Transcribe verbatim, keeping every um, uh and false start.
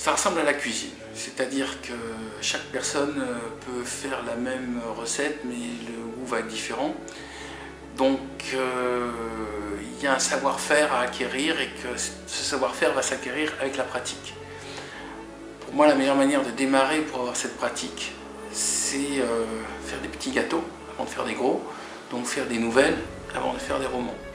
Ça ressemble à la cuisine, c'est-à-dire que chaque personne peut faire la même recette, mais le goût va être différent. Donc euh, il y a un savoir-faire à acquérir et que ce savoir-faire va s'acquérir avec la pratique. Pour moi, la meilleure manière de démarrer pour avoir cette pratique, c'est euh, faire des petits gâteaux avant de faire des gros, donc faire des nouvelles avant de faire des romans.